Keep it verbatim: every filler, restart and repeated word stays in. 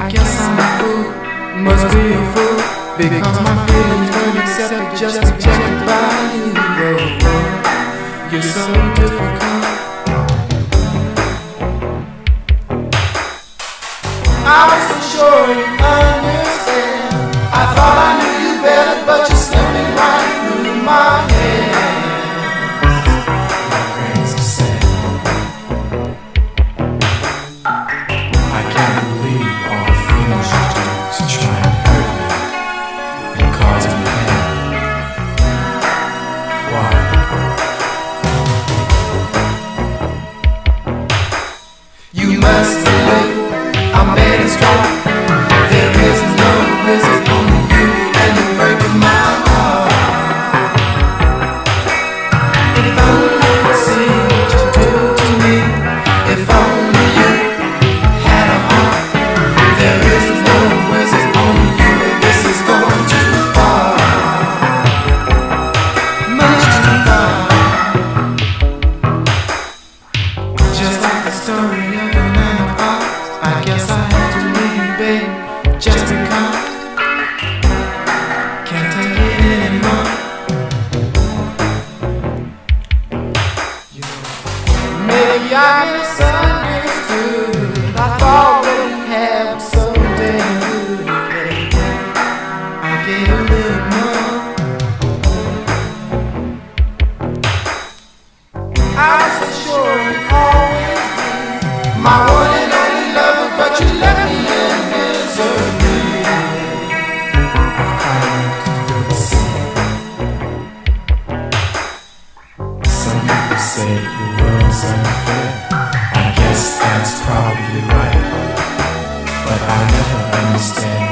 I guess I'm a fool, must be a fool, because my feelings weren't accepted, just rejected by you. Oh, you're so difficult. I wasn't sure you understand. I thought I knew you better, but you're slipping right through my hands. My grains of sand. I can't believe all the things you do to try and hurt me and cause me pain. Why? You must believe I'm made of strong. There is no risk, only you, and you're breaking my heart. If only you see what you do to me. If only you had a heart. There is no risk, only you, and this is going too far, much too far. Just like the story of the man of Oz, I guess I have to leave you, babe, just because can't take it anymore. You know, maybe I misunderstood. I thought what we had was so damn good, baby. I gave a little more. I was sure it always be my one and only lover, but you left me in misery. I've cried to feel the same. Some people say the world's unfair. I guess that's probably right, but I never understand